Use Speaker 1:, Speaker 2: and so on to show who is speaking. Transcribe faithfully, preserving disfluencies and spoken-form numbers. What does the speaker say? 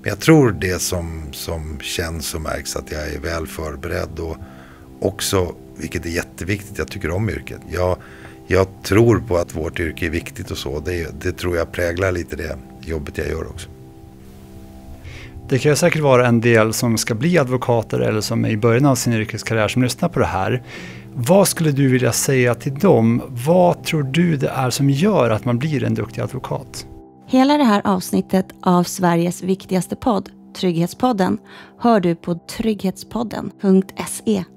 Speaker 1: Men jag tror det som, som känns och märks att jag är väl förberedd och också, vilket är jätteviktigt, jag tycker om yrket. Jag, jag tror på att vårt yrke är viktigt och så. Det, det tror jag präglar lite det jobbet jag gör också.
Speaker 2: Det kan ju säkert vara en del som ska bli advokater eller som är i början av sin yrkeskarriär som lyssnar på det här. Vad skulle du vilja säga till dem? Vad tror du det är som gör att man blir en duktig advokat?
Speaker 3: Hela det här avsnittet av Sveriges viktigaste podd, Trygghetspodden, hör du på trygghetspodden punkt se.